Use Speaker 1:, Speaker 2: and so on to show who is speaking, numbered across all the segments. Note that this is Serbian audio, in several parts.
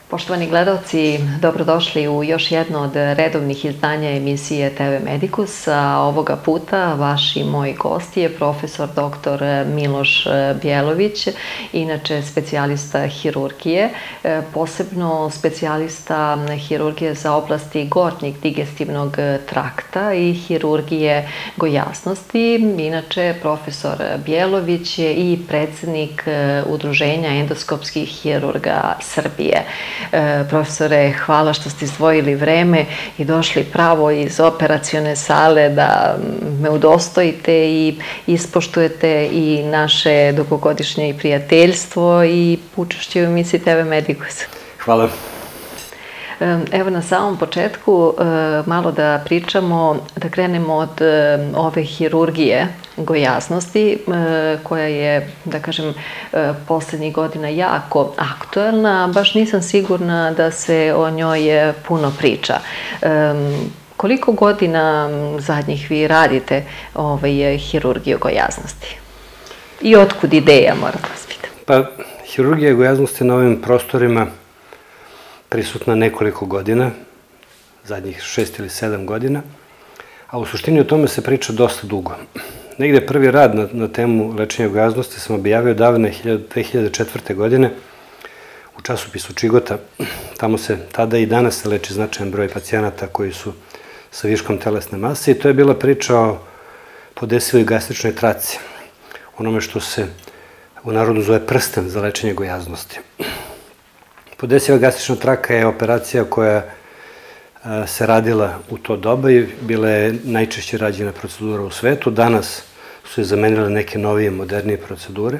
Speaker 1: Poštovani gledalci, dobrodošli u još jedno od redovnih izdanja emisije TV Medikus. Ovoga puta vaš i moj gost je profesor dr. Miloš Bjelović, inače specijalista hirurgije, posebno specijalista hirurgije za oblasti gornjeg digestivnog trakta i hirurgije gojasnosti. Inače, profesor Bjelović je i predsednik Udruženja endoskopskih hirurga Srbije. Profesore, hvala što ste izdvojili vreme i došli pravo iz operacione sale da me udostojite i ispoštujete i naše dugogodišnje prijateljstvo i učešće u emisiji TV Medikus.
Speaker 2: Hvala.
Speaker 1: Evo na samom početku malo da pričamo, da krenemo od ove hirurgije gojasnosti koja je, da kažem, poslednjih godina jako aktuelna, baš nisam sigurna da se o njoj puno priča. Koliko godina zadnjih vi radite hirurgiju gojasnosti? I otkud ideja, moram vas pitam?
Speaker 2: Pa, hirurgija gojasnosti na ovim prostorima prisutna nekoliko godina, zadnjih 6 ili 7 godina, a u suštini o tome se priča dosta dugo. Negde prvi rad na temu lečenja gojasnosti sam objavio davne 2004. godine u časopisu Čigota. Tamo se tada i danas se leči značajan broj pacijenata koji su sa viškom telesne mase i to je bila priča o podesivoj gastričnoj traci, onome što se u narodu zove prsten za lečenje gojasnosti. Podesiva gastrična traka je operacija koja se radila u to doba i bila je najčešće rađena procedura u svetu. Danas su je zamenile neke novije, modernije procedure.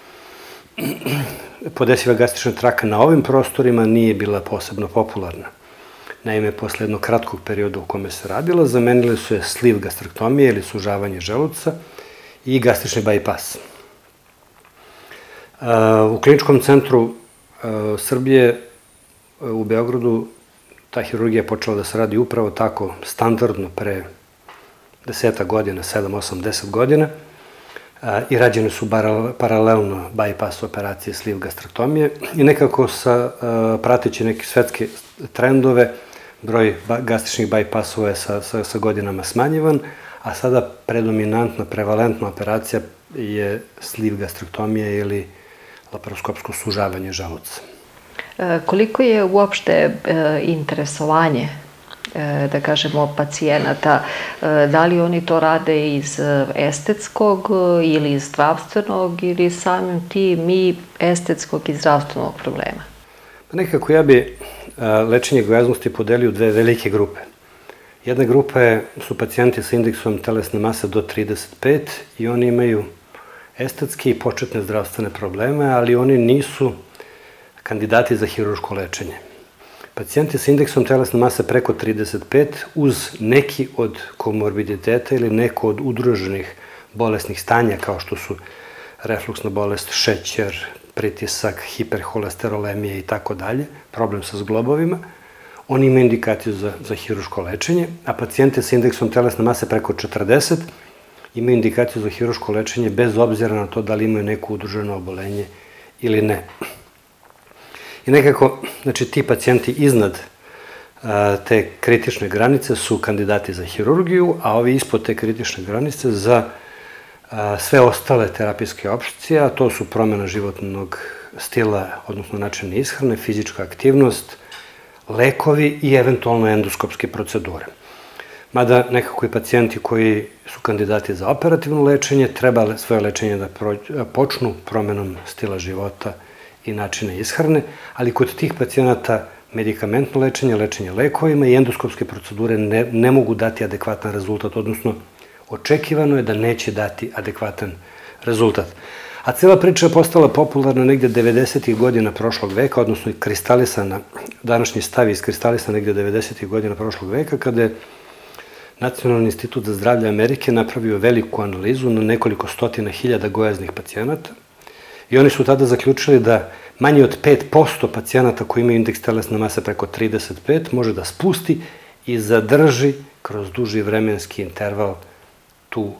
Speaker 2: Podesiva gastrična traka na ovim prostorima nije bila posebno popularna. Naime, posle jednog kratkog perioda u kome se radila, zamenile su je sliv gastrektomije ili sužavanje želuca i gastrični bajpas. U kliničkom centru Srbije u Beogradu ta hirurgija je počela da se radi upravo tako standardno pre 10 godina, 7, 8, 10 godina i rađene su paralelno bajpas operacije sliv gastrektomije i nekako prateći neke svetske trendove broj gastričnih bajpasova je sa godinama smanjivan, a sada predominantna, prevalentna operacija je sliv gastrektomije ili laparoskopsko sužavanje želuca.
Speaker 1: Koliko je uopšte interesovanje, da kažemo, pacijenata? Da li oni to rade iz estetskog ili iz zdravstvenog ili samim tim i estetskog i zdravstvenog problema?
Speaker 2: Nekako ja bi lečenje gojasnosti podelio u dve velike grupe. Jedna grupa su pacijenti sa indeksom telesne mase do 35 i oni imaju estetske i početne zdravstvene probleme, ali oni nisu kandidati za hirurško lečenje. Pacijenti sa indeksom telesne mase preko 35 uz neki od komorbiditeta ili neko od udruženih bolesnih stanja kao što su refluksna bolest, šećer, pritisak, hiperholesterolemija i tako dalje, problem sa zglobovima, oni imaju indikaciju za hirurško lečenje, a pacijenti sa indeksom telesne mase preko 40 imaju indikaciju za hirurško lečenje bez obzira na to da li imaju neko udruženo obolenje ili ne. I nekako, znači, ti pacijenti iznad te kritične granice su kandidati za hirurgiju, a ovi ispod te kritične granice za sve ostale terapijske opcije, a to su promjena životnog stila, odnosno načina ishrane, fizička aktivnost, lekovi i eventualno endoskopske procedure. Mada nekako i pacijenti koji su kandidati za operativno lečenje treba svoje lečenje da počnu promjenom stila života i načina ishrane, ali kod tih pacijenata medikamentno lečenje, lečenje lekovima i endoskopske procedure ne mogu dati adekvatan rezultat, odnosno očekivano je da neće dati adekvatan rezultat. A cela priča je postala popularna negde 90. godina prošlog veka, odnosno kristalisana, današnji stav iskristalisan negde 90. godina prošlog veka, kada je Nacionalni institut za zdravlje Amerike napravio veliku analizu na nekoliko stotina hiljada gojaznih pacijenata i oni su tada zaključili da manje od 5% pacijenata koji imaju indeks telesne mase preko 35 može da spusti i zadrži kroz duži vremenski interval tu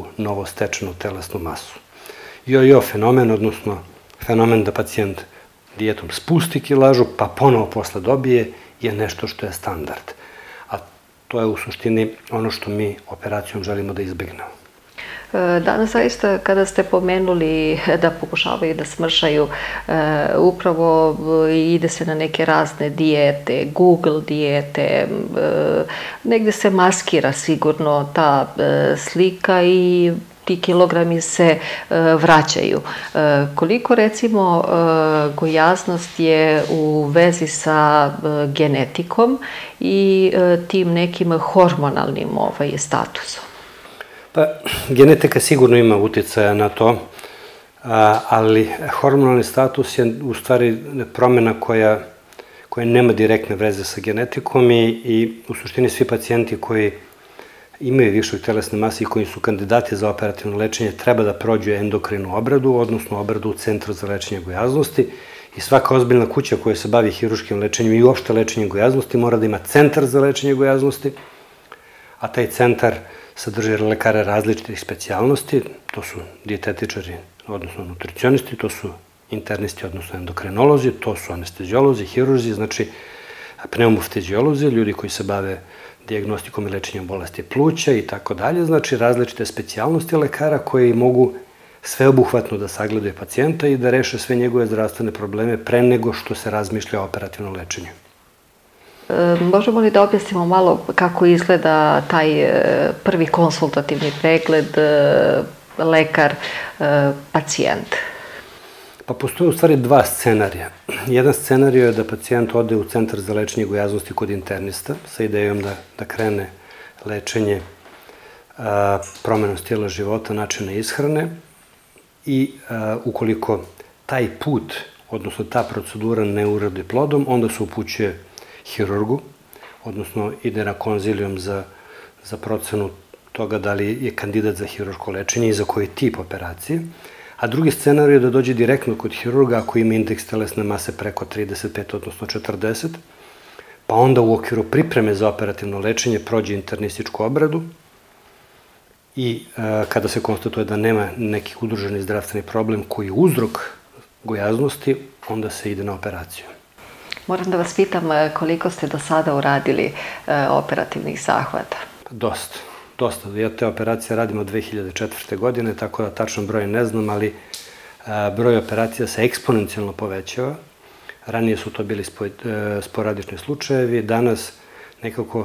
Speaker 2: novostečenu telesnu masu. Jo-jo fenomen, odnosno fenomen da pacijent dijetom spusti kilažu, pa ponovo posle dobije, je nešto što je standard. A to je u suštini ono što mi operacijom želimo da izbegnemo.
Speaker 1: Danas zaista kada ste pomenuli da pokušavaju da smršaju, upravo ide se na neke razne dijete, Google dijete, negde se maskira sigurno ta slika i ti kilogrami se vraćaju. Koliko recimo gojaznost je u vezi sa genetikom i tim nekim hormonalnim statusom?
Speaker 2: Pa, genetika sigurno ima uticaja na to, ali hormonalni status je u stvari promjena koja nema direktne veze sa genetikom i u suštini svi pacijenti koji imaju višak telesne mase i koji su kandidati za operativno lečenje treba da prođu endokrinu obradu, odnosno obradu u Centru za lečenje gojaznosti i svaka ozbiljna kuća koja se bavi hiruškim lečenjem i uopšte lečenjem gojaznosti mora da ima centar za lečenje gojaznosti, a taj centar sadrži lekare različitih specijalnosti, to su dijetetičari, odnosno nutricionisti, to su internisti, odnosno endokrinolozi, to su anesteziolozi, hirurzi, znači pneumoftiziolozi, ljudi koji se bave dijagnostikom i lečenjem bolesti pluća i tako dalje, znači različite specijalnosti lekara koji mogu sveobuhvatno da sagledaju pacijenta i da reše sve njegove zdravstvene probleme pre nego što se razmišlja o operativnom lečenju.
Speaker 1: Možemo li da objasnimo malo kako izgleda taj prvi konsultativni pregled lekar-pacijent?
Speaker 2: Pa postoje u stvari dva scenarija. Jedan scenarij je da pacijent ode u Centar za lečenje gojaznosti kod internista sa idejom da krene lečenje promenom stila života, načina ishrane i ukoliko taj put, odnosno ta procedura ne urodi plodom, onda se upućuje hirurgu, odnosno ide na konzilijum za procenu toga da li je kandidat za hirurško lečenje i za koji tip operacije. A drugi scenarij je da dođe direktno kod hirurga ako ima indeks telesne mase preko 35, odnosno 40, pa onda u okviru pripreme za operativno lečenje prođe internističku obradu i kada se konstatuje da nema neki udruženi zdravstveni problem koji je uzrok gojaznosti, onda se ide na operaciju.
Speaker 1: Moram da vas pitam koliko ste do sada uradili operativnih zahvata?
Speaker 2: Dosta. Ja te operacije radim od 2004. godine, tako da tačan broj ne znam, ali broj operacija se eksponencijalno povećava. Ranije su to bili sporadični slučajevi, danas nekako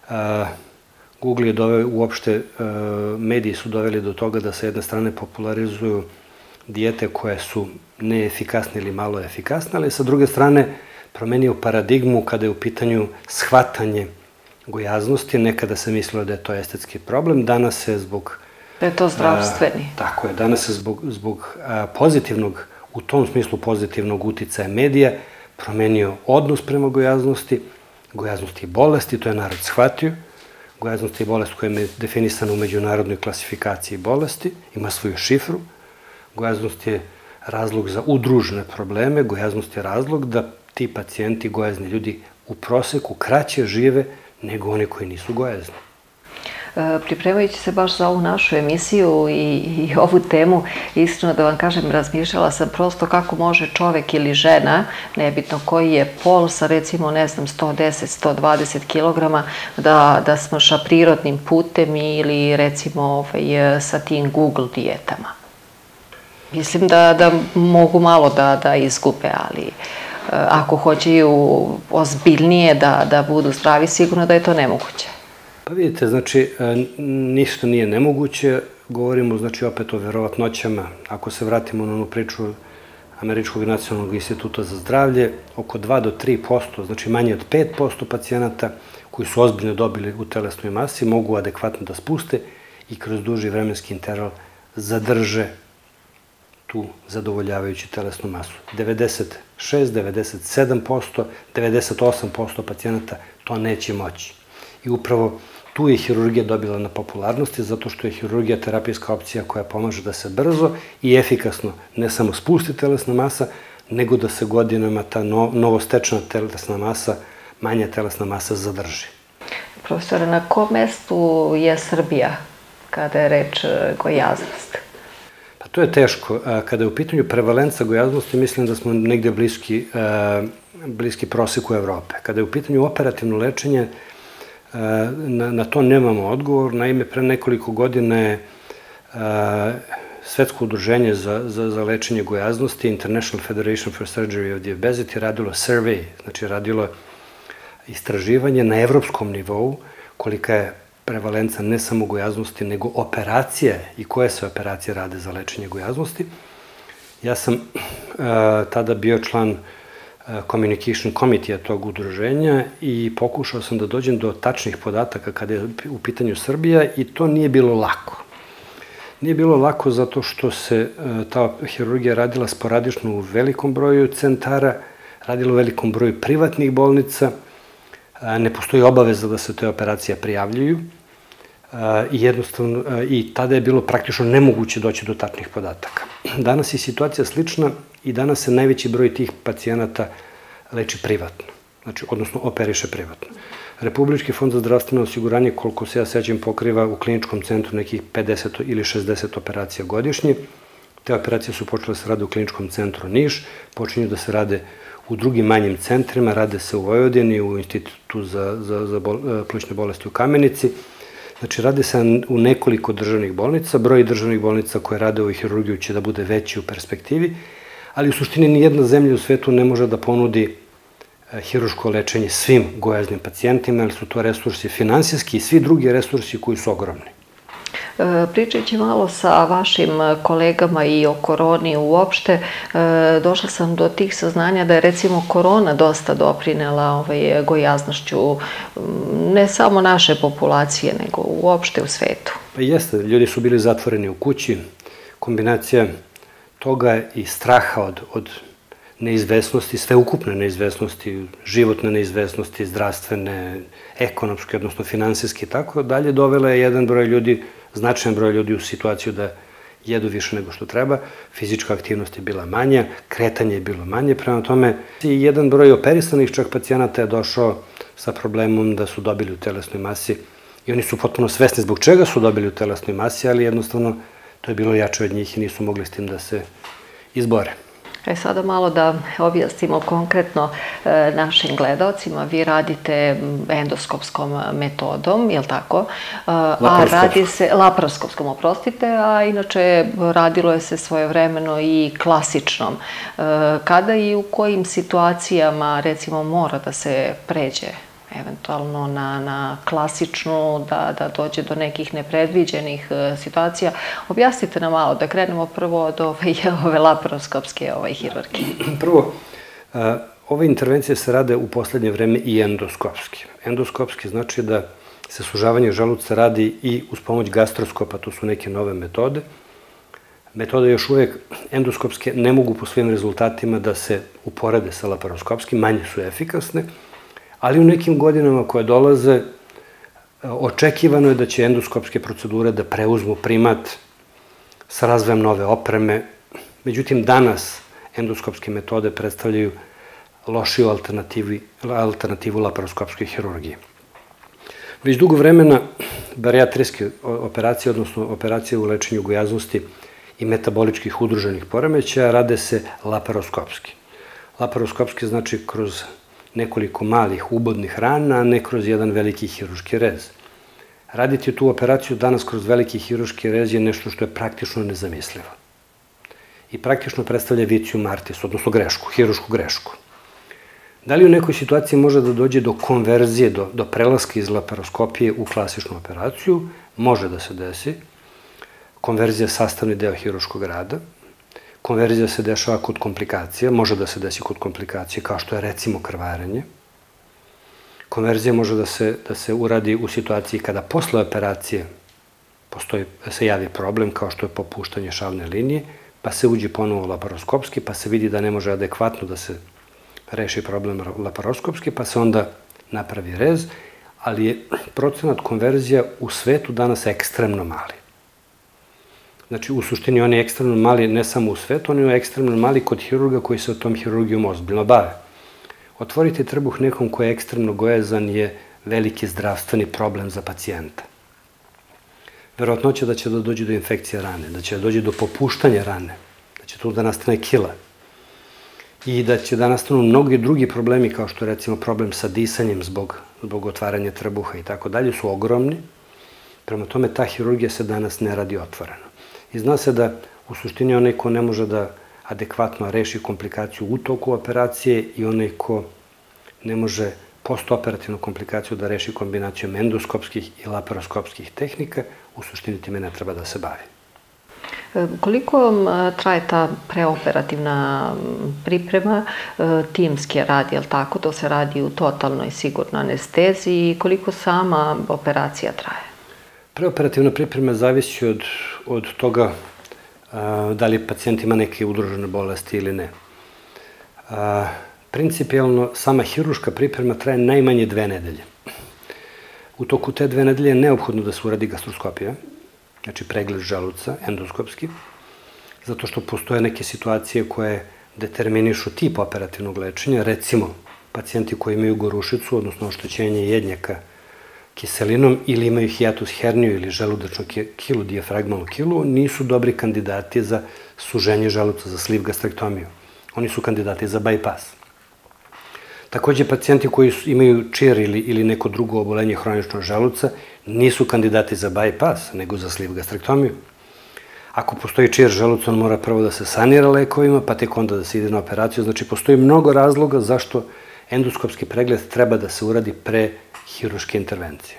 Speaker 2: Google je doveo, uopšte mediji su doveli do toga da sa jedne strane popularizuju dijete koje su neefikasne ili malo efikasne, ali sa druge strane promenio paradigmu kada je u pitanju shvatanje gojaznosti. Nekada se mislilo da je to estetski problem, danas se zbog...
Speaker 1: Da je to zdravstveni.
Speaker 2: Tako je, danas se zbog pozitivnog, u tom smislu pozitivnog uticaja medija, promenio odnos prema gojaznosti. Gojaznost je bolest i to je narod shvatio. Gojaznost je bolest koja je definisana u međunarodnoj klasifikaciji bolesti, ima svoju šifru. Gojaznost je razlog za udružene probleme, gojaznost je razlog da ti pacijenti, gojazni ljudi, u proseku kraće žive nego oni koji nisu gojazni.
Speaker 1: Pripremajući se baš za ovu našu emisiju i ovu temu, iskreno da vam kažem, razmišljala sam prosto kako može čovek ili žena, nebitno koji je pol, sa recimo, ne znam, 110-120 kg, da smrša prirodnim putem ili recimo sa tim Google dijetama. Mislim da mogu malo da izgube, ali ako hoćeju ozbiljnije da budu zdravi, sigurno da je to nemoguće.
Speaker 2: Pa vidite, znači, ništa nije nemoguće. Govorimo, znači, opet o verovatnoćama. Ako se vratimo na onu priču Američkog nacionalnog instituta za zdravlje, oko 2 do 3%, znači manje od 5% pacijenata koji su ozbiljno dobili u telesnoj masi mogu adekvatno da spuste i kroz duži vremenski interval zadrže tu zadovoljavajuću telesnu masu. 96, 97%, 98% pacijenata to neće moći. I upravo tu je hirurgija dobila na popularnosti, zato što je hirurgija terapijska opcija koja pomaže da se brzo i efikasno ne samo spusti telesna masa, nego da se godinama ta novostečena telesna masa, manja telesna masa zadrži.
Speaker 1: Profesore, na kom mestu je Srbija kada je reč gojaznost?
Speaker 2: Pa To je teško. Kada je u pitanju prevalenca gojaznosti, mislim da smo negde bliski proseku Evrope. Kada je u pitanju operativno lečenje, na to nemamo odgovor. Naime, pre nekoliko godina je Svetsko udruženje za lečenje gojaznosti, International Federation for Surgery of the Obesity, radilo survey, znači radilo istraživanje na evropskom nivou kolika je prevalenca ne samo gojaznosti, nego operacije i koje se operacije rade za lečenje gojaznosti. Ja sam tada bio član Communication Committee tog udruženja i pokušao sam da dođem do tačnih podataka kada je u pitanju Srbija i to nije bilo lako. Nije bilo lako zato što se ta hirurgija radila sporadično u velikom broju centara, radila u velikom broju privatnih bolnica, ne postoji obaveza da se te operacije prijavljuju i tada je bilo praktično nemoguće doći do tačnih podataka. Danas je situacija slična i danas se najveći broj tih pacijenata leči privatno, znači, odnosno operiše privatno. Republički fond za zdravstveno osiguranje, koliko se ja sećam, pokriva u kliničkom centru nekih 50 ili 60 operacija godišnje. Te operacije su počele da se rade u kliničkom centru Niš, počinju da se rade u drugim manjim centrima, rade se u Vojvodini, u Institutu za plućne bolesti u Kamenici. Znači, rade se u nekoliko državnih bolnica. Broj državnih bolnica koje rade ovu hirurgiju će da bude veći u perspektivi, ali u suštini nijedna zemlja u svetu ne može da ponudi hirurško lečenje svim gojaznim pacijentima, ali su to resursi finansijski i svi drugi resursi koji su ogromni.
Speaker 1: Pričajući malo sa vašim kolegama i o koroni uopšte, došla sam do tih saznanja da je recimo korona dosta doprinela gojaznošću ne samo naše populacije, nego uopšte u svetu.
Speaker 2: Pa jeste, ljudi su bili zatvoreni u kući, kombinacija toga i straha od neizvesnosti, sveukupne neizvesnosti, životne neizvesnosti, zdravstvene, ekonomske, odnosno finansijske i tako dalje, dovela je jedan broj ljudi, značajan broj ljudi u situaciju da jedu više nego što treba, fizička aktivnost je bila manja, kretanje je bilo manje, prema tome i jedan broj operisanih čak pacijenata je došao sa problemom da su dobili u telesnoj masi i oni su potpuno svesni zbog čega su dobili u telesnoj masi, ali jednostavno to je bilo jače od njih i nisu mogli s tim da se izbore.
Speaker 1: Sada malo da objasnimo konkretno našim gledalcima. Vi radite endoskopskom metodom, je li tako? Laparoskopskom, oprostite, a inače radilo je se svojevremeno i klasičnom. Kada i u kojim situacijama, recimo, mora da se pređe eventualno na klasičnu, da dođe do nekih nepredviđenih situacija. Objasnite nam malo, da krenemo prvo od ove laparoskopske hirurgije.
Speaker 2: Prvo, ove intervencije se rade u poslednje vreme i endoskopski. Endoskopski znači da se sužavanje želuca radi i uz pomoć gastroskopa, to su neke nove metode. Metode još uvek endoskopske ne mogu po svojim rezultatima da se uporede sa laparoskopskim, manje su efikasne, ali u nekim godinama koje dolaze očekivano je da će endoskopske procedure da preuzmu primat sa razvojem nove opreme. Međutim, danas endoskopske metode predstavljaju lošiju alternativu laparoskopskoj hirurgiji. Već dugo vremena barijatrijske operacije, odnosno operacije u lečenju gojaznosti i metaboličkih udruženih poremećaja, rade se laparoskopski. Laparoskopski znači kroz nekoliko malih ubodnih rana, a ne kroz jedan veliki hirurški rez. Raditi tu operaciju danas kroz veliki hirurški rez je nešto što je praktično nezamislivo. I praktično predstavlja vicium artis, odnosno grešku, hiruršku grešku. Da li u nekoj situaciji može da dođe do konverzije, do prelaska iz laparoskopije u klasičnu operaciju? Može da se desi. Konverzija je sastavni deo hirurškog rada. Konverzija se dešava kod komplikacija, može da se desi kod komplikacije, kao što je recimo krvarenje. Konverzija može da se uradi u situaciji kada posle operacije se javi problem, kao što je popuštanje šavne linije, pa se uđe ponovo laparoskopski, pa se vidi da ne može adekvatno da se reši problem laparoskopski, pa se onda napravi rez, ali je procenat konverzija u svetu danas ekstremno mali. Znači, u suštini on je ekstremno mali ne samo u svetu, on je ekstremno mali kod hirurga koji se o tom hirurgijom ozbiljno bave. Otvoriti trbuh nekom ko je ekstremno gojazan je veliki zdravstveni problem za pacijenta. verovatnoća da će da dođe do infekcije rane, da će da dođe do popuštanja rane, da će tu da nastane kila i da će da nastanu mnogi drugi problemi, kao što je recimo problem sa disanjem zbog otvaranja trbuha i tako dalje, su ogromni. Prema tome, ta hirurgija se danas ne radi otvoreno. I zna se da u suštini onaj ko ne može da adekvatno reši komplikaciju u toku operacije i onaj ko ne može postoperativnu komplikaciju da reši kombinacijom endoskopskih i laparoskopskih tehnika, u suštini time ne treba da se bavi.
Speaker 1: Koliko traje ta preoperativna priprema, timski rad, je li tako? To se radi u totalnoj sigurnoj anesteziji i koliko sama operacija traje?
Speaker 2: Preoperativna priprema zavisi od toga da li pacijent ima neke udružene bolesti ili ne. Principijalno, sama hiruška priprema traje najmanje 2 nedelje. U toku te 2 nedelje je neophodno da se uradi gastroskopija, znači pregled želuca, endoskopski, zato što postoje neke situacije koje determinišu tip operativnog lečenja. Recimo, pacijenti koji imaju gorušicu, odnosno oštećenje jednjaka kiselinom, ili imaju hijatus herniju ili želudačnu kilu, dijafragmalnu kilu, nisu dobri kandidati za suženje želuca, za sliv gastrektomiju. Oni su kandidati za bypass. Takođe, pacijenti koji imaju čir ili neko drugo obolenje hroničnog želuca nisu kandidati za bypass, nego za sliv gastrektomiju. Ako postoji čir želuca, on mora prvo da se sanira lekovima, pa tek onda da se ide na operaciju. Znači, postoji mnogo razloga zašto endoskopski pregled treba da se uradi pre hiruške intervencije.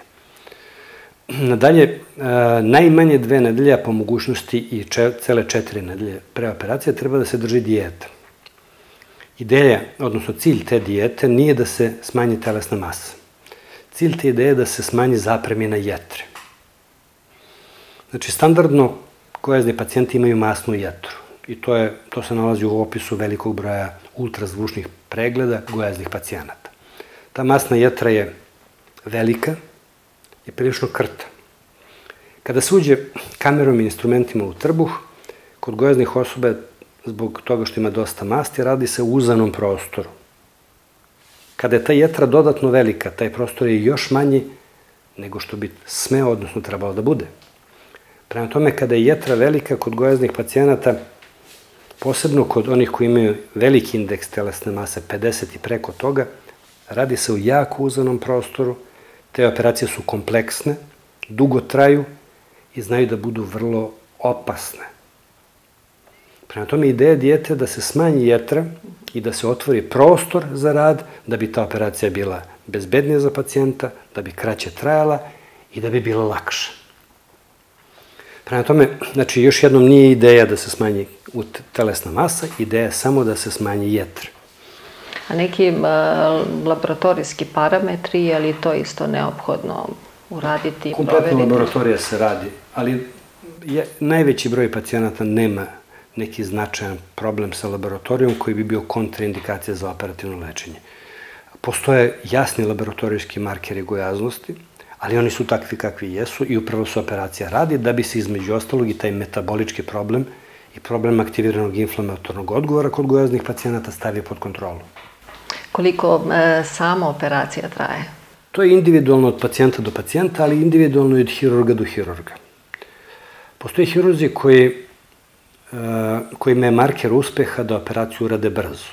Speaker 2: Nadalje, najmanje 2 nedelje, po mogućnosti i cele 4 nedelje pre operacije, treba da se drži dijeta. Ideja, odnosno cilj te dijete nije da se smanji telesna masa. Cilj te ideje je da se smanji zapremina jetre. Znači, standardno gojazni pacijenti imaju masnu jetru i to se nalazi u opisu velikog broja ultrazvučnih pregleda gojaznih pacijenata. Ta masna jetra je velika i prilično krta. Kada se uđe kamerom i instrumentima u trbuh, kod gojaznih osoba, zbog toga što ima dosta masti, radi se u uzanom prostoru. Kada je ta jetra dodatno velika, taj prostor je još manji nego što bi smeo, odnosno trebalo da bude. Prema tome, kada je jetra velika kod gojaznih pacijenata, posebno kod onih koji imaju veliki indeks telesne mase, 50 i preko toga, radi se u jako uzanom prostoru, te operacije su kompleksne, dugo traju i znaju da budu vrlo opasne. Prema tome, ideja dijete je da se smanji jetra i da se otvori prostor za rad, da bi ta operacija bila bezbednija za pacijenta, da bi kraće trajala i da bi bila lakša. Prema tome, znači, još jednom nije ideja da se smanji telesna masa, ideja je samo da se smanji jetra.
Speaker 1: A neki laboratorijski parametri, je li to isto neophodno uraditi?
Speaker 2: Kompletna laboratorija se radi, ali najveći broj pacijenata nema neki značajan problem sa laboratorijom koji bi bio kontraindikacija za operativno lečenje. Postoje jasni laboratorijski markeri gojaznosti, ali oni su takvi kakvi jesu i upravo se operacija radi da bi se između ostalog i taj metabolički problem i problem aktiviranog inflamatornog odgovora kod gojaznih pacijenata stavio pod kontrolu.
Speaker 1: Koliko sama operacija traje?
Speaker 2: To je individualno od pacijenta do pacijenta, ali individualno i od hirurga do hirurga. Postoje hirurzi kojima je marker uspeha da operaciju urade brzo.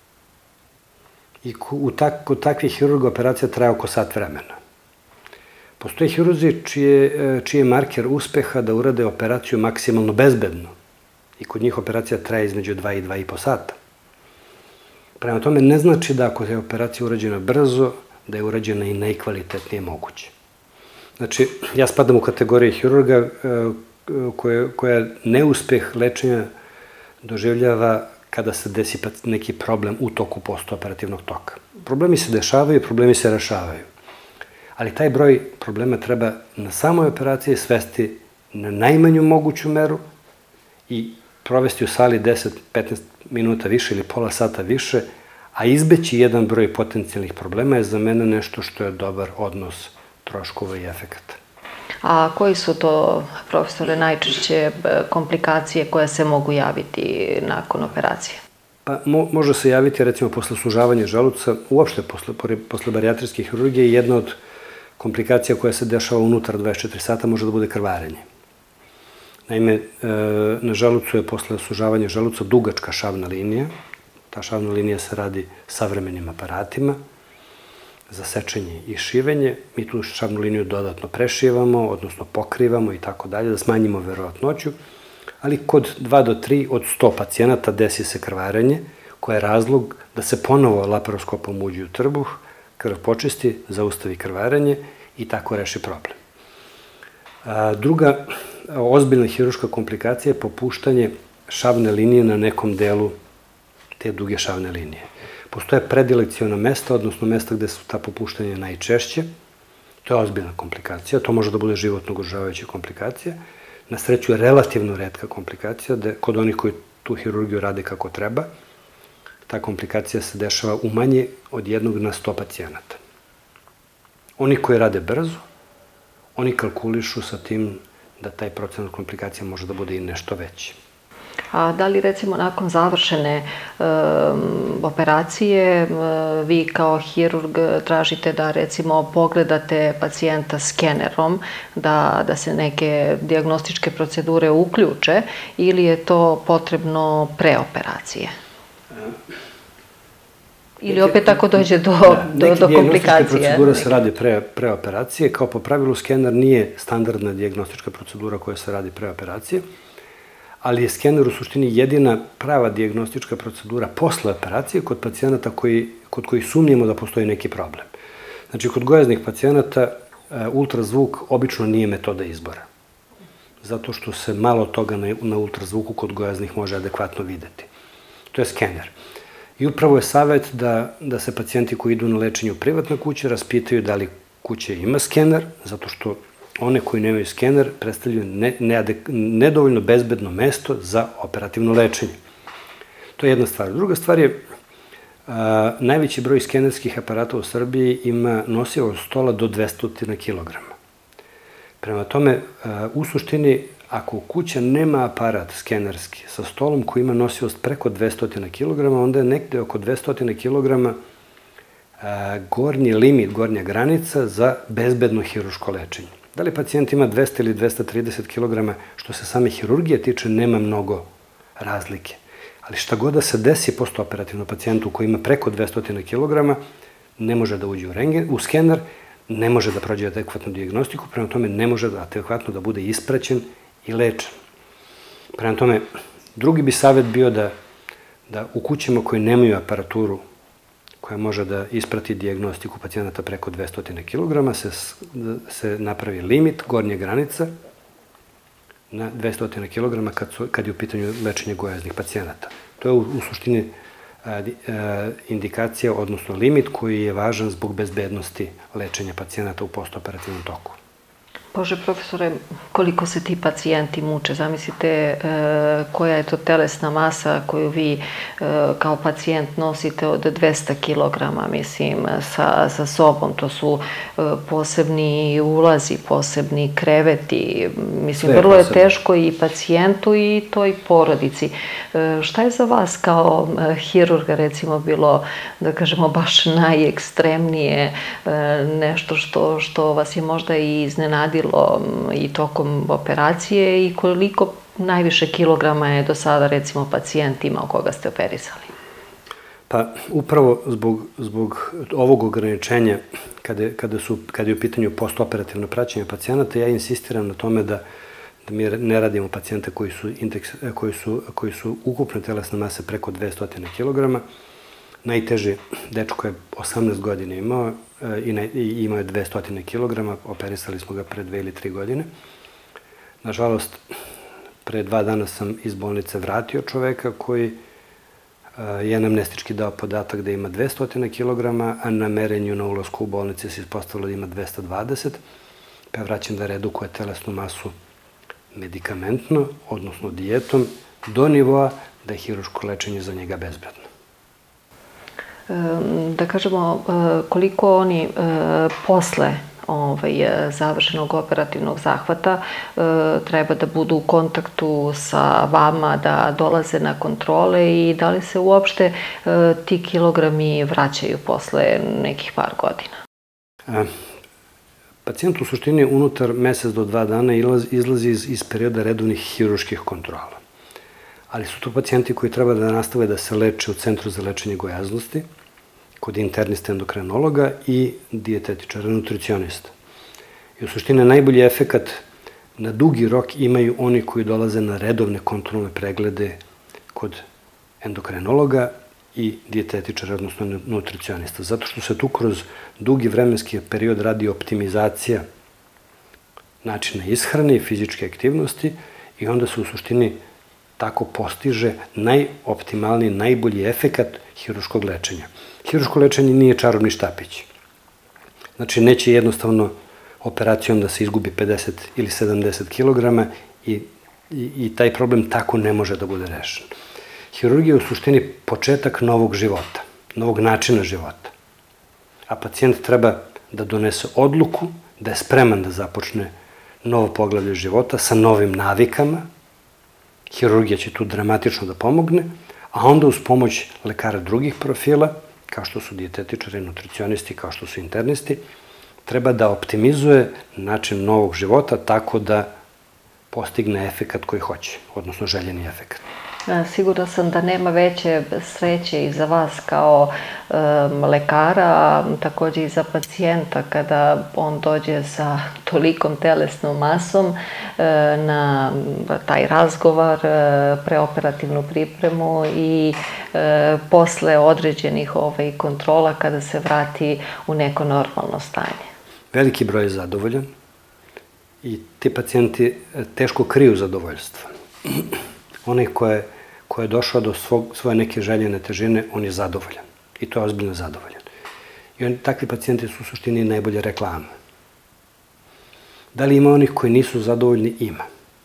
Speaker 2: I kod takvih hirurga operacija traje oko sat vremena. Postoje hirurzi čiji je marker uspeha da urade operaciju maksimalno bezbedno i kod njih operacija traje između 2 i 2,5 sata. Prema tome, ne znači da ako je operacija urađena brzo, da je urađena i najkvalitetnije moguće. Znači, ja spadam u kategoriju hirurga koja neuspeh lečenja doživljava kada se desi neki problem u toku postoperativnog toka. Problemi se dešavaju, problemi se rešavaju. Ali taj broj problema treba na samoj operaciji svesti na najmanju moguću meru i provesti u sali 10-15 minuta više ili pola sata više, a izbeći jedan broj potencijalnih problema je za mene nešto što je dobar odnos troškova i efekata.
Speaker 1: A koji su to, profesore, najčešće komplikacije koje se mogu javiti nakon operacije?
Speaker 2: Pa može se javiti, recimo, posle sužavanja želuca, uopšte posle barijatrijske hirurgije, jedna od komplikacija koja se dešava unutar 24 sata može da bude krvarenje. Naime, na želucu je posle sužavanja želuca dugačka šavna linija. Ta šavna linija se radi savremenim aparatima za sečenje i šivenje. Mi tu šavnu liniju dodatno prešivamo, odnosno pokrivamo i tako dalje, da smanjimo verovatnoću, ali kod 2 do 3 od 100 pacijenata desi se krvarenje, koje je razlog da se ponovo laparoskopom uđe u trbuh, krv počisti, zaustavi krvarenje i tako reši problem. Druga ozbiljna hiruška komplikacija je popuštanje šavne linije na nekom delu te duge šavne linije. Postoje predilekciona mesta, odnosno mesta gde su ta popuštanja najčešće. To je ozbiljna komplikacija, to može da bude životno ugrožavajuća komplikacija. Na sreću je relativno retka komplikacija, da kod onih koji tu hirurgiju rade kako treba, ta komplikacija se dešava u manje od 1 na 100 pacijenata. Oni koji rade brzo, oni kalkulišu sa tim da taj procenat komplikacija može da bude i nešto veći.
Speaker 1: A da li recimo nakon završene operacije vi kao hirurg tražite da recimo pogledate pacijenta skenerom, da se neke dijagnostičke procedure uključe ili je to potrebno pre operacije? Ili opet ako dođe do komplikacije?
Speaker 2: Neke dijagnostičke procedure se radi pre operacije. Kao po pravilu skener nije standardna dijagnostička procedura koja se radi pre operacije, ali je skener u suštini jedina prava dijagnostička procedura posle operacije kod pacijenata kod kojih sumnjamo da postoji neki problem. Znači, kod gojaznih pacijenata ultrazvuk obično nije metoda izbora, zato što se malo toga na ultrazvuku kod gojaznih može adekvatno videti. To je skener. I upravo je savjet da se pacijenti koji idu na lečenje u privatne kuće raspitaju da li kuća ima skener, zato što one koji nemaju skener predstavljaju nedovoljno bezbedno mesto za operativno lečenje. To je jedna stvar. Druga stvar je, najveći broj skenerskih aparata u Srbiji ima nosivost stola do 200 kg. Prema tome, u suštini, ako kuća nema aparat skenerski sa stolom koji ima nosivost preko 200 kg, onda je nekde oko 200 kg gornji limit, gornja granica za bezbedno hiruško lečenje. Da li pacijent ima 200 ili 230 kg, što se same hirurgije tiče, nema mnogo razlike. Ali šta god da se desi postoperativno pacijentu koji ima preko 200 kg, ne može da uđe u skener, ne može da prođe adekvatnu dijagnostiku, prema tome ne može adekvatno da bude ispraćen i lečen. Prema tome, drugi bi savjet bio da u kućama koje nemaju aparaturu koja može da isprati dijagnostiku pacijenata preko 200 kg, se napravi limit, gornja granica na 200 kg kad je u pitanju lečenje gojaznih pacijenata. To je u suštini indikacija, odnosno limit koji je važan zbog bezbednosti lečenja pacijenata u postoperativnom toku.
Speaker 1: Bože, profesore, koliko se ti pacijenti muče? Zamislite koja je to telesna masa koju vi kao pacijent nosite od 200 kg, mislim, sa sobom. To su posebni ulazi, posebni kreveti. Mislim, vrlo je teško i pacijentu i toj porodici. Šta je za vas kao hirurga, recimo, bilo, da kažemo, baš najekstremnije, nešto što vas je možda i iznenadilo i tokom operacije i koliko najviše kilograma je do sada, recimo, pacijent imao koga ste operisali?
Speaker 2: Pa, upravo zbog ovog ograničenja, kada je u pitanju postoperativno praćenje pacijenata, ja insistiram na tome da mi ne radimo pacijente koji su ukupne telesne mase preko 200 kg. Najteži dečko je 18 godina imao i imao je 200 kg, operisali smo ga pre 2 ili 3 godine. Nažalost, pre 2 dana sam iz bolnice vratio čoveka koji je anamnestički dao podatak da ima 200 kg, a na merenju na ulasku u bolnici se ispostavilo da ima 220, pa ja vraćam da redukuje telesnu masu medikamentno, odnosno dijetom, do nivoa da je hiruško lečenje za njega bezbedno.
Speaker 1: Da kažemo, koliko oni posle završenog operativnog zahvata treba da budu u kontaktu sa vama, da dolaze na kontrole i da li se uopšte ti kilogrami vraćaju posle nekih par godina?
Speaker 2: pacijent u suštini unutar mesec do 2 dana izlazi iz perioda redovnih hirurških kontrola. Ali su to pacijenti koji treba da nastave da se leče u Centru za lečenje gojaznosti, kod internista endokrinologa i dijetetičara, nutricionista. I u suštini najbolji efekat na dugi rok imaju oni koji dolaze na redovne kontrolne preglede kod endokrinologa i dijetetičara, odnosno nutricionista. Zato što se tu kroz dugi vremenski period radi optimizacija načina ishrane i fizičke aktivnosti i onda se u suštini tako postiže najoptimalniji, najbolji efekat hirurškog lečenja. Hirurško lečenje nije čarobni štapić. Znači, neće jednostavno operacijom da se izgubi 50 ili 70 kilograma i taj problem tako ne može da bude rešen. Hirurgija je u suštini početak novog života, novog načina života. A pacijent treba da donese odluku da je spreman da započne novo poglavlje života sa novim navikama. Hirurgija će tu dramatično da pomogne, a onda uz pomoć lekara drugih profila, kao što su dijetetičari, nutricionisti, kao što su internisti, treba da optimizuje način novog života tako da postigne efekat koji hoće, odnosno željeni efekat.
Speaker 1: Sigurna sam da nema veće sreće i za vas kao lekara, takođe i za pacijenta kada on dođe sa tolikom telesnom masom na taj razgovor, preoperativnu pripremu i posle određenih kontrola kada se vrati u neko normalno stanje.
Speaker 2: Veliki broj je zadovoljan i ti pacijenti teško kriju zadovoljstvo. Onaj ko je došao do svoje neke željene težine, on je zadovoljan. I to je ozbiljno zadovoljan. I takvi pacijenti su u suštini najbolje reklame. Da li ima onih koji nisu zadovoljni? Ima.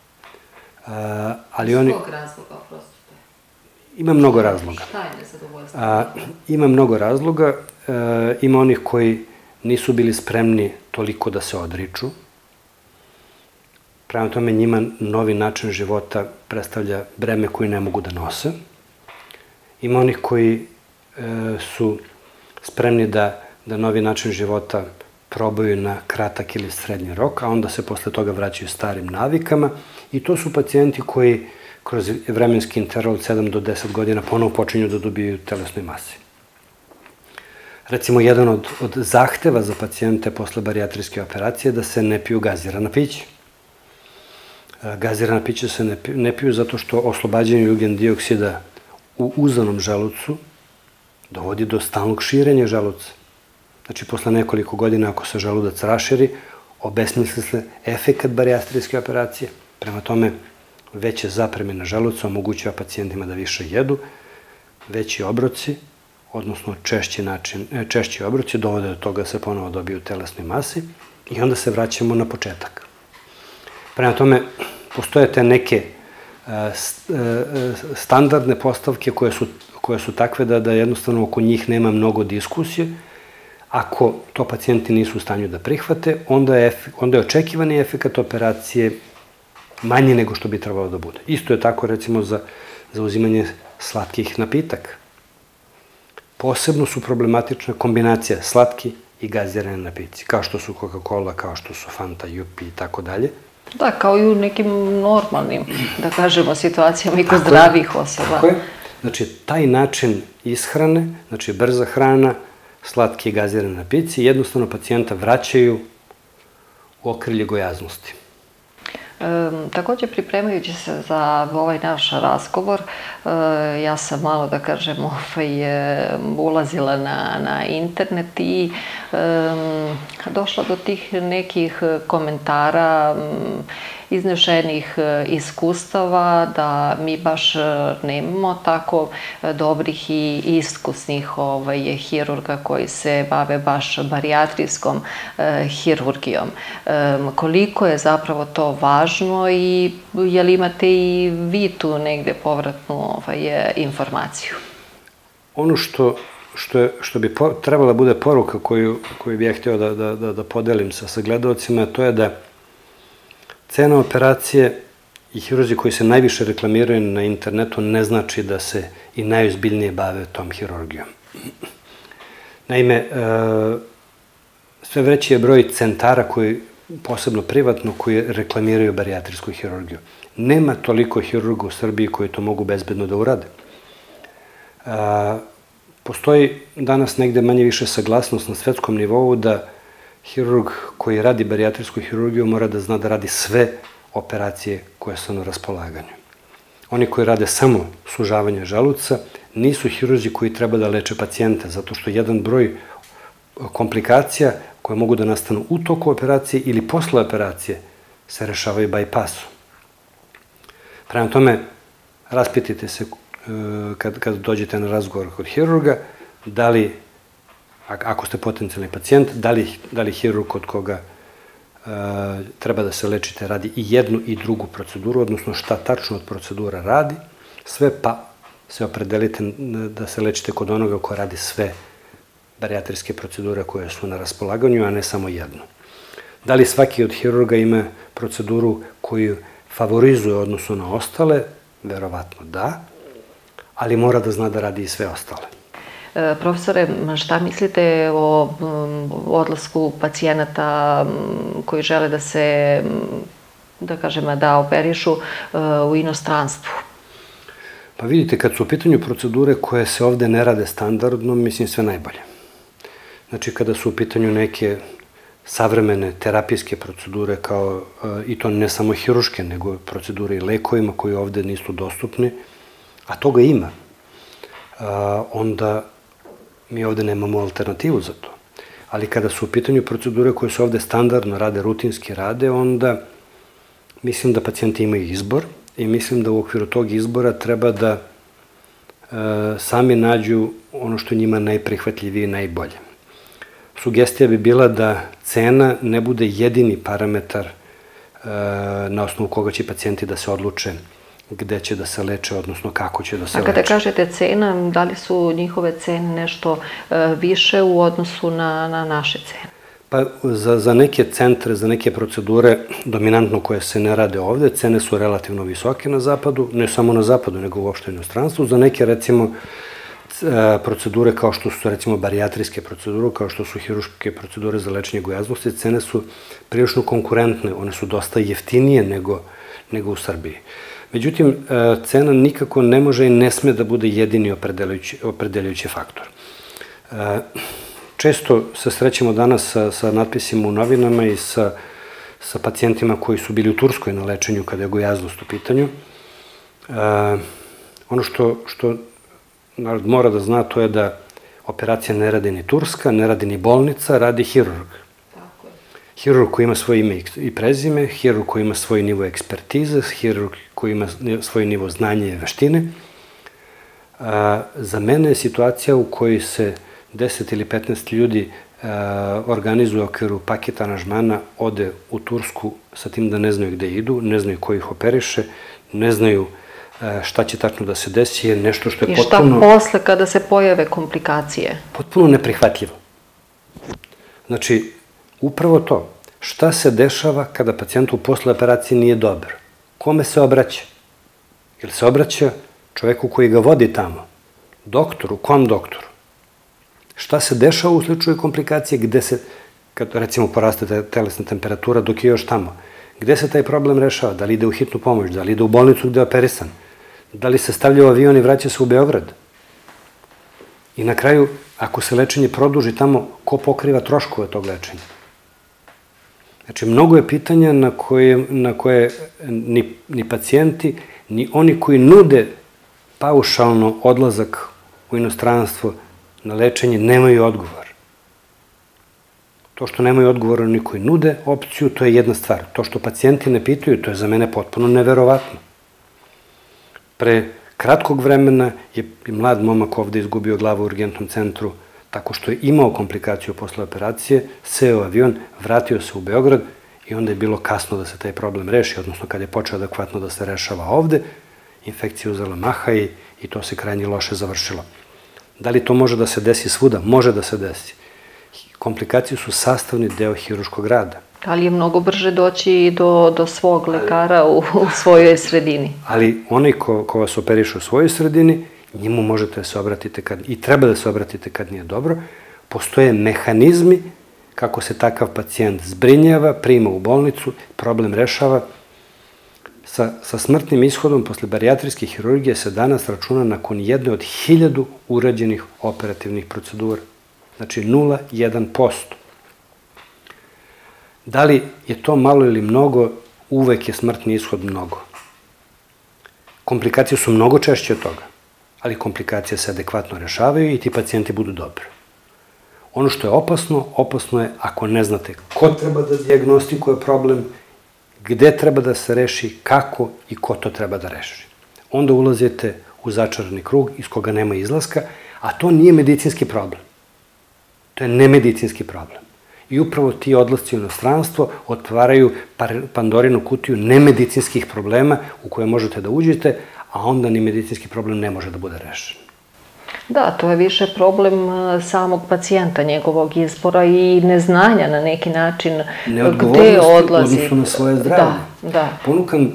Speaker 1: Iz kog razloga, prostite?
Speaker 2: Ima mnogo razloga.
Speaker 1: Šta je nezadovoljstvo?
Speaker 2: Ima mnogo razloga. Ima onih koji nisu bili spremni toliko da se odriču. Prema tome, njima novi način života predstavlja breme koje ne mogu da nose. Ima onih koji su spremni da novi način života probaju na kratak ili srednji rok, a onda se posle toga vraćaju starim navikama. I to su pacijenti koji kroz vremenski interval 7 do 10 godina ponovo počinju da dobiju telesnoj masi. Recimo, jedan od zahteva za pacijente posle barijatrijske operacije je da se ne piju gazirana pića. Gazirana pića se ne piju zato što oslobađanje ugljen dioksida u uzanom želucu dovodi do stalnog širenja želuca. Znači, posle nekoliko godina, ako se želudac raširi, obesmisli se efekat barijatrijske operacije. Prema tome, veće zapreme na želucu omogućava pacijentima da više jedu, veći obroci, odnosno češći obroci, dovode do toga da se ponovo dobiju telesnoj masi i onda se vraćamo na početak. Prema tome, postoje te neke standardne postavke koje su takve da jednostavno oko njih nema mnogo diskusije. Ako to pacijenti nisu u stanju da prihvate, onda je očekivani efekat operacije manji nego što bi trebalo da bude. Isto je tako, recimo, za uzimanje slatkih napitaka. Posebno su problematična kombinacija slatki i gazirani napici, kao što su Coca-Cola, kao što su Fanta, Jupi i tako dalje.
Speaker 1: Da, kao i u nekim normalnim, da kažemo, situacijama i kod zdravih osoba.
Speaker 2: Tako je. Znači, taj način ishrane, znači brza hrana, slatki i gazirani napici, jednostavno pacijenta vraćaju u okrilje gojaznosti.
Speaker 1: Takođe, pripremajući se za ovaj naš razgovor, ja sam malo, da kažem, ulazila na internet i došla do tih nekih komentara, iznešenih iskustava, da mi baš nemamo tako dobrih i iskusnih hirurga koji se bave baš barijatrijskom hirurgijom. Koliko je zapravo to važno i je li imate i vi tu negde povratnu informaciju?
Speaker 2: Ono što bi trebala bude poruka koju bih ja htio da podelim sa gledalcima, to je da cena operacije i hirurzi koji se najviše reklamiraju na internetu ne znači da se i najozbiljnije bave tom hirurgijom. Naime, sve veći je broj centara koji, posebno privatno, koji reklamiraju barijatrijsku hirurgiju. Nema toliko hirurga u Srbiji koji to mogu bezbedno da urade. Postoji danas negde manje više saglasnost na svetskom nivou da hirurg koji radi barijatrijsku hirurgiju mora da zna da radi sve operacije koje su na raspolaganju. Oni koji rade samo sužavanje želuca nisu hirurzi koji treba da leče pacijente, zato što jedan broj komplikacija koje mogu da nastanu u toku operacije ili posle operacije se rešavaju bajpasom. Prema tome, raspitajte se kad dođete na razgovor kod hirurga, da li, ako ste potencijalni pacijent, da li hirurg kod koga treba da se lečite radi i jednu i drugu proceduru, odnosno šta tačno od procedura radi, sve pa se opredelite da se lečite kod onoga ko radi sve barijatrijske procedure koje su na raspolaganju, a ne samo jednu. Da li svaki od hirurga ima proceduru koju favorizuje odnosno na ostale? Verovatno da, ali mora da zna da radi i sve ostale.
Speaker 1: Profesore, šta mislite o odlasku pacijenata koji žele da se, da kažem, da operišu u inostranstvu?
Speaker 2: Pa vidite, kad su u pitanju procedure koje se ovde ne rade standardno, mislim sve najbolje. Znači, kada su u pitanju neke savremene terapijske procedure, i to ne samo hiruške, nego procedure i lekovima koji ovde nisu dostupni, a toga ima, onda mi ovde nemamo alternativu za to. Ali kada su u pitanju procedure koje se ovde standardno rade, rutinski rade, onda mislim da pacijenti imaju izbor i mislim da u okviru tog izbora treba da sami nađu ono što njima najprihvatljivije i najbolje. Sugestija bi bila da cena ne bude jedini parametar na osnovu koga će pacijenti da se odluče gde će da se leče, odnosno kako će da se leče.
Speaker 1: A kada kažete cena, da li su njihove cene nešto više u odnosu na naše cene?
Speaker 2: Pa za neke centre, za neke procedure, dominantno koje se ne rade ovde, cene su relativno visoke na zapadu, ne samo na zapadu, nego uopšte u inostranstvu. Za neke, recimo, procedure kao što su, recimo, barijatrijske procedure, kao što su hiruške procedure za lečenje gojaznosti, cene su prilično konkurentne, one su dosta jeftinije nego u Srbiji. Međutim, cena nikako ne može i ne sme da bude jedini opredeljujući faktor. Često se srećemo danas sa natpisima u novinama i sa pacijentima koji su bili u Turskoj na lečenju kada je gojaznost u pitanju. Ono što narod mora da zna, to je da operacija ne radi ni Turska, ne radi ni bolnica, radi hirurg. Hirurg koji ima svoje ime i prezime, hirurg koji ima svoj nivo ekspertize, hirurg koji ima svoj nivo znanja i veštine. Za mene je situacija u kojoj se 10 ili 15 ljudi organizuje u okviru paketa aranžmana, ode u Tursku sa tim da ne znaju gde idu, ne znaju ko ih operiše, ne znaju šta će tačno da se desi, je nešto što je potpuno...
Speaker 1: I šta posle kada se pojave komplikacije?
Speaker 2: Potpuno neprihvatljivo. Znači, upravo to. Šta se dešava kada pacijentu posle operacije nije dobro? Kome se obraća? Ili se obraća čoveku koji ga vodi tamo? Doktoru? Kom doktoru? Šta se dešava u slučaju komplikacije gde se, kad recimo poraste telesna temperatura dok je još tamo, gde se taj problem rešava? Da li ide u hitnu pomoć? Da li ide u bolnicu gde je operisan? Da li se stavlja u avion i vraća se u Beograd? I na kraju, ako se lečenje produži tamo, ko pokriva troškove tog lečenja? Znači, mnogo je pitanja na koje ni pacijenti, ni oni koji nude paušalno odlazak u inostranstvo na lečenje nemaju odgovor. To što nemaju odgovor oni koji nude opciju, to je jedna stvar. To što pacijenti ne pitaju, to je za mene potpuno neverovatno. Pre kratkog vremena je i mlad momak ovde izgubio glavu u urgentnom centru tako što je imao komplikaciju posle operacije, seo u avion, vratio se u Beograd i onda je bilo kasno da se taj problem reši, odnosno kad je počeo adekvatno da se rešava ovde, infekcija uzela maha i to se krajnje loše završilo. Da li to može da se desi svuda? Može da se desi. Komplikacije su sastavni deo hiruškog rada.
Speaker 1: Ali je mnogo brže doći do svog lekara u svojoj sredini.
Speaker 2: Ali onaj ko vas operiše u svojoj sredini, njemu možete da se obratite i treba da se obratite kad nije dobro. Postoje mehanizmi kako se takav pacijent zbrinjava, prima u bolnicu, problem rešava. Sa smrtnim ishodom posle barijatrijske hirurgije se danas računa nakon jedne od 1000 urađenih operativnih procedura. Znači 0,1%. Da li je to malo ili mnogo, uvek je smrtni ishod mnogo. Komplikacije su mnogo češće od toga, ali komplikacije se adekvatno rešavaju i ti pacijenti budu dobri. Ono što je opasno, opasno je ako ne znate ko treba da dijagnostikuje problem, gde treba da se reši, kako i ko to treba da reši. Onda ulazite u začarani krug iz koga nema izlaska, a to nije medicinski problem. To je nemedicinski problem. I upravo ti odlasci u inostranstvo otvaraju Pandorinu kutiju nemedicinskih problema u koje možete da uđete, a onda ni medicinski problem ne može da bude rešen.
Speaker 1: Da, to je više problem samog pacijenta, njegovog izbora i neznanja na neki način gde odlazi.
Speaker 2: Odnosno na svoje zdravlje.
Speaker 1: Da.
Speaker 2: Ponukan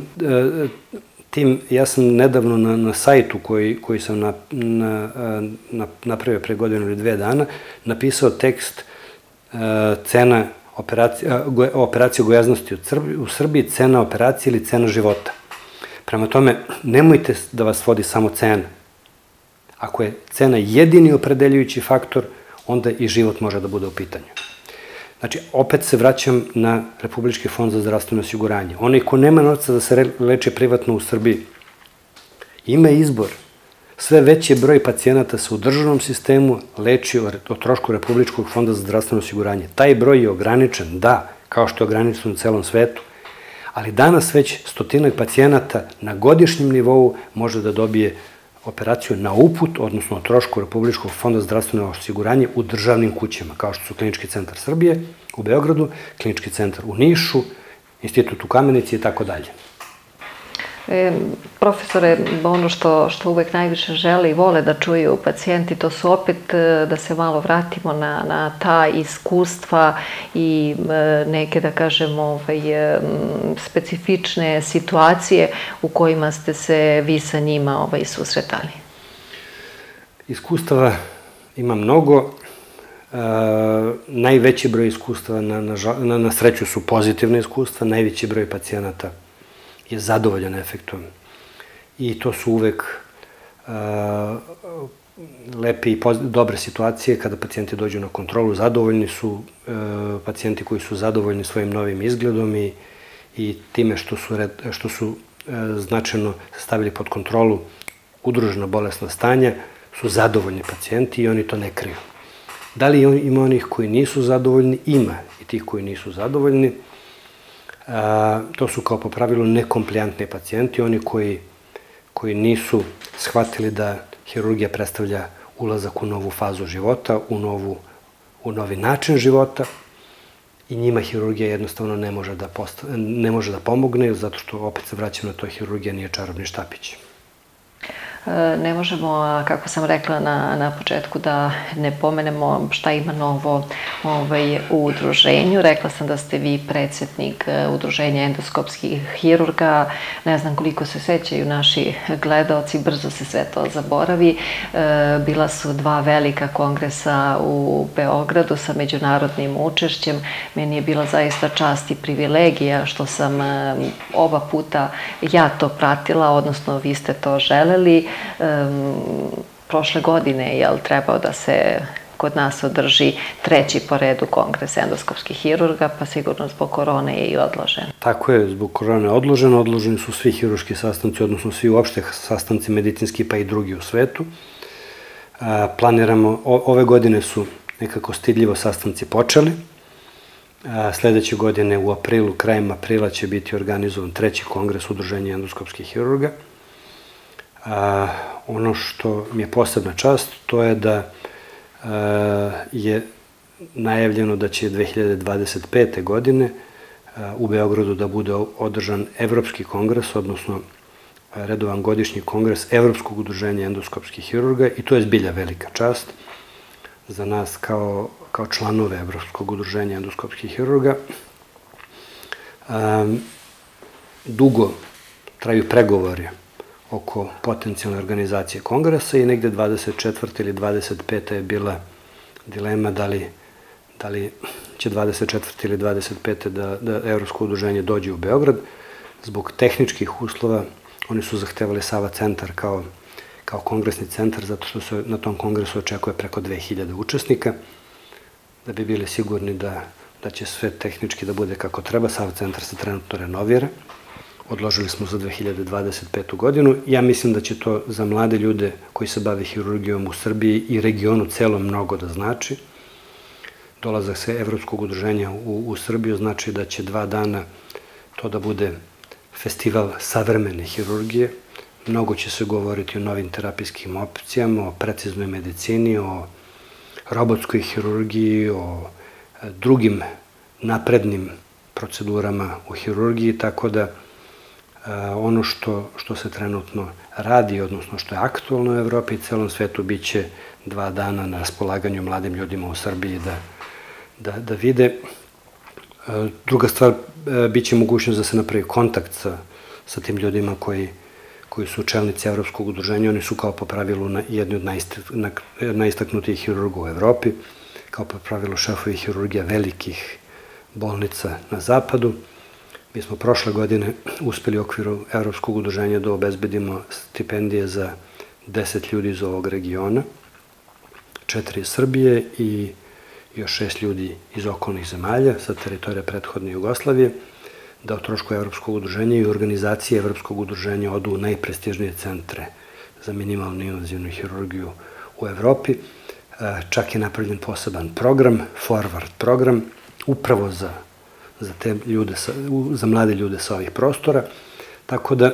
Speaker 2: tim, ja sam nedavno na sajtu koji sam napravio pre godinu ili 2 dana, napisao tekst cena operacije gojaznosti u Srbiji, cena operacije ili cena života. Prema tome, nemojte da vas vodi samo cena. Ako je cena jedini opredeljujući faktor, onda i život može da bude u pitanju. Znači, opet se vraćam na Republički fond za zdravstveno osiguranje. Onaj ko nema novca da se leči privatno u Srbiji, ima izbor. Sve veći broj pacijenata se u državnom sistemu leči o trošku Republičkog fonda za zdravstveno osiguranje. Taj broj je ograničen, da, kao što je ograničen u celom svetu, ali danas već 100 pacijenata na godišnjem nivou može da dobije operaciju na uput, odnosno o trošku Republičkog fonda za zdravstveno osiguranje u državnim kućama, kao što su Klinički centar Srbije u Beogradu, Klinički centar u Nišu, Institut u Kamenici i tako dalje.
Speaker 1: Profesore, ono što uvek najviše žele i vole da čuju pacijenti, to su opet da se malo vratimo na ta iskustva i neke, da kažemo, specifične situacije u kojima ste se vi sa njima susretali.
Speaker 2: Iskustava ima mnogo. Najveći broj iskustava, na sreću, su pozitivne iskustva, najveći broj pacijenata je zadovoljan efektom. I to su uvek lepe i dobre situacije kada pacijenti dođu na kontrolu. Zadovoljni su pacijenti koji su zadovoljni svojim novim izgledom i time što su značajno stavili pod kontrolu udružena bolesna stanja, su zadovoljni pacijenti i oni to ne kriju. Da li ima onih koji nisu zadovoljni? Ima i tih koji nisu zadovoljni. To su kao po pravilu nekomplijantni pacijenti, oni koji nisu shvatili da hirurgija predstavlja ulazak u novu fazu života, u novi način života i njima hirurgija jednostavno ne može da pomogne, zato što opet se vraćam na to, hirurgija nije čarobni štapić.
Speaker 1: Ne možemo, kako sam rekla na početku, da ne pomenemo šta ima novo u udruženju. Rekla sam da ste vi predsednik Udruženja endoskopskih hirurga. Ne znam koliko se sećaju naši gledaoci, brzo se sve to zaboravi. Bila su 2 velika kongresa u Beogradu sa međunarodnim učešćem. Meni je bila zaista čast i privilegija što sam oba puta ja to pratila, odnosno vi ste to želeli. Prošle godine je trebao da se kod nas održi 3. po redu kongres endoskopskih hirurga, pa sigurno zbog korone je i odložen.
Speaker 2: Tako je, zbog korone je odloženo. Odloženi su svi hirurški sastanci, odnosno svi uopšte sastanci medicinski, pa i drugi u svetu. Planiramo, ove godine su nekako stidljivo sastanci počeli. Sledeće godine u aprilu, krajem aprila će biti organizovan 3. kongres Udruženja endoskopskih hirurga. Ono što mi je posebna čast, to je da je najavljeno da će 2025. godine u Beogradu da bude održan Evropski kongres, odnosno redovan godišnji kongres Evropskog udruženja endoskopskih hirurga i to je zbilja velika čast za nas kao članove Evropskog udruženja endoskopskih hirurga. Dugo traju pregovori oko potencijalne organizacije kongresa i negde 24. ili 25. je bila dilema da li će 24. ili 25. da Evropsko udruženje dođe u Beograd. Zbog tehničkih uslova oni su zahtevali Sava centar kao kongresni centar, zato što se na tom kongresu očekuje preko 2000 učesnika. Da bi bili sigurni da će sve tehnički da bude kako treba, Sava centar se trenutno renovira. Odložili smo za 2025. godinu. Ja mislim da će to za mlade ljude koji se bave hirurgijom u Srbiji i regionu celom mnogo da znači. Dolazak se Evropskog udruženja u Srbiju znači da će 2 dana to da bude festival savremene hirurgije. Mnogo će se govoriti o novim terapijskim opcijama, o preciznoj medicini, o robotskoj hirurgiji, o drugim naprednim procedurama u hirurgiji, tako da ono što se trenutno radi, odnosno što je aktualno u Evropi i celom svetu, bit će 2 dana na raspolaganju mladim ljudima u Srbiji da vide. Druga stvar, bit će mogućnost da se napravi kontakt sa tim ljudima koji su čelnici Evropskog udruženja. Oni su kao po pravilu jedni od najistaknutijih hirurga u Evropi, kao po pravilu šefovi hirurgija velikih bolnica na zapadu. Mi smo prošle godine uspeli u okviru Evropskog udruženja da obezbedimo stipendije za 10 ljudi iz ovog regiona, 4 iz Srbije i još 6 ljudi iz okolnih zemalja sa teritorija prethodne Jugoslavije, da o trošku Evropskog udruženja i organizacije Evropskog udruženja odu u najprestižnije centre za minimalnu invazivnu hirurgiju u Evropi. Čak je napravljen poseban program, forward program, upravo za te ljude, za mlade ljude sa ovih prostora. Tako da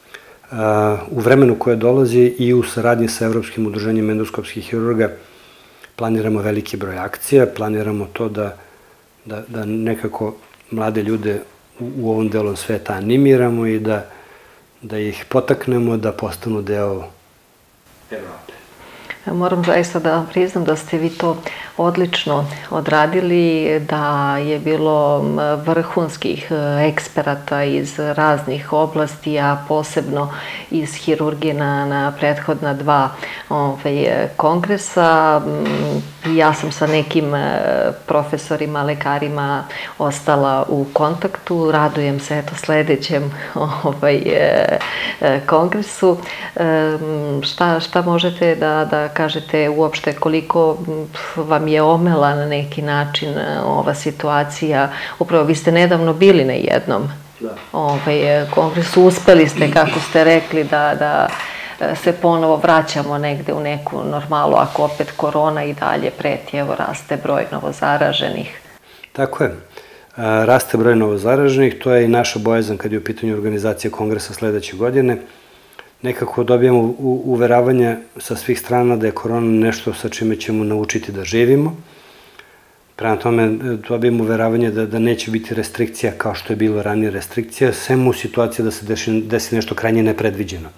Speaker 2: u vremenu koje dolazi i u saradnji sa Evropskim udruženjem endoskopskih hirurga planiramo veliki broj akcija, planiramo to da nekako mlade ljude u ovom delu sveta animiramo i da ih potaknemo da postanu deo Evrope.
Speaker 1: Moram zaista da priznam da ste vi to odlično odradili, da je bilo vrhunskih eksperata iz raznih oblasti, a posebno iz hirurgije na prethodna 2 kongresa. Ja sam sa nekim profesorima, lekarima ostala u kontaktu. Radujem se sledećem kongresu. Šta možete da kažete uopšte koliko vam je omela na neki način ova situacija? Upravo vi ste nedavno bili na jednom kongresu, uspeli ste, kako ste rekli, da se ponovo vraćamo negde u neku normalu, ako opet korona i dalje preti, evo raste broj novozaraženih.
Speaker 2: Tako je. Raste broj novozaraženih, to je i naša bojazan kad je u pitanju organizacije kongresa sledeće godine. Nekako dobijamo uveravanja sa svih strana da je korona nešto sa čime ćemo naučiti da živimo. Prema tome dobijamo uveravanje da neće biti restrikcija kao što je bilo ranije restrikcija, sem u situaciji da se desi nešto krajnje nepredviđeno.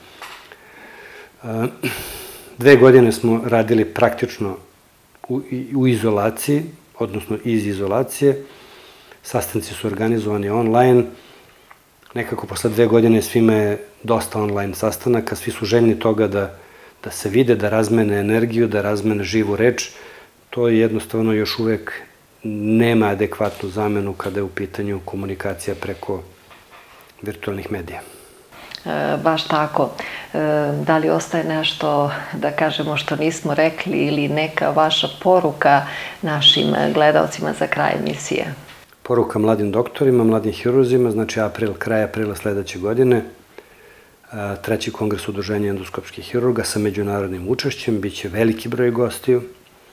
Speaker 2: 2 godine smo radili praktično u izolaciji, odnosno iz izolacije. Sastanci su organizovani online. Nekako posle 2 godine svima je dosta online sastanaka, svi su željni toga da se vide, da razmene energiju, da razmene živu reč. To jednostavno još uvek nema adekvatnu zamenu kada je u pitanju komunikacija preko virtualnih medija.
Speaker 1: Baš tako. Da li ostaje nešto, da kažemo, što nismo rekli ili neka vaša poruka našim gledalcima za kraj emisije?
Speaker 2: Poruka mladim doktorima, mladim hiruzima, znači kraj aprila sledeće godine, 3. kongres udruženja endoskopskih hirurga sa međunarodnim učešćem, bit će veliki broj gostiju,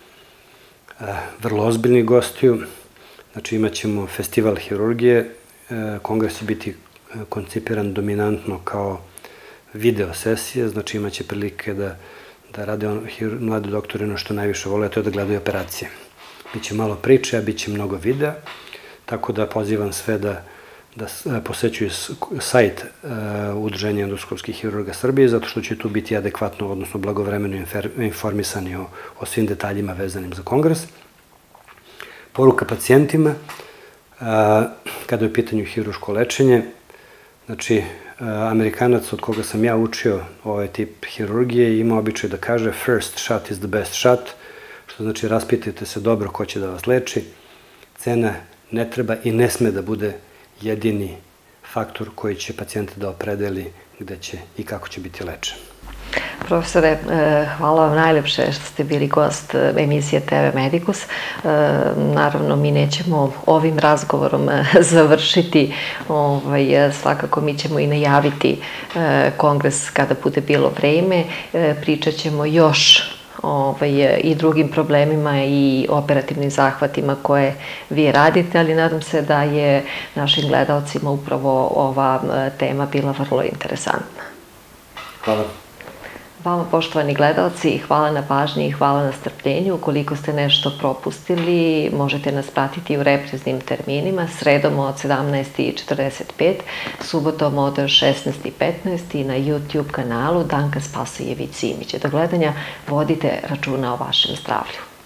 Speaker 2: vrlo ozbiljnih gostiju, znači imat ćemo festival hirurgije, kongres će biti koncipiran dominantno kao video sesije, znači imat će prilike da rade mladi doktori ono što najviše vole, a to je da gledaju operacije. Biće malo priče, a biće mnogo videa, tako da pozivam sve da posećuju sajt Udruženja endoskopskih hirurga Srbije, zato što će tu biti adekvatno, odnosno blagovremeno informisani o svim detaljima vezanim za kongres. Poruka pacijentima, kada je u pitanju hirurško lečenje, znači, Amerikanac od koga sam ja učio ovaj tip hirurgije ima običaj da kaže first shot is the best shot, To znači raspitajte se dobro ko će da vas leči. Cena ne treba i ne sme da bude jedini faktor koji će pacijenta da opredeli gde će i kako će biti lečen.
Speaker 1: Profesore, hvala vam najlepše što ste bili gost emisije TV Medicus. Naravno, mi nećemo ovim razgovorom završiti. Svakako mi ćemo i najaviti kongres kada bude bilo vreme. Pričat ćemo još i drugim problemima i operativnim zahvatima koje vi radite, ali nadam se da je našim gledalcima upravo ova tema bila vrlo interesantna.
Speaker 2: Hvala.
Speaker 1: Vama, poštovani gledalci, hvala na pažnji i hvala na strpljenju. Ukoliko ste nešto propustili, možete nas pratiti u repriznim terminima, sredom od 17:45, subotom od 16:15 i na YouTube kanalu Danka Spasojević-Simić. Do gledanja, vodite računa o vašem zdravlju.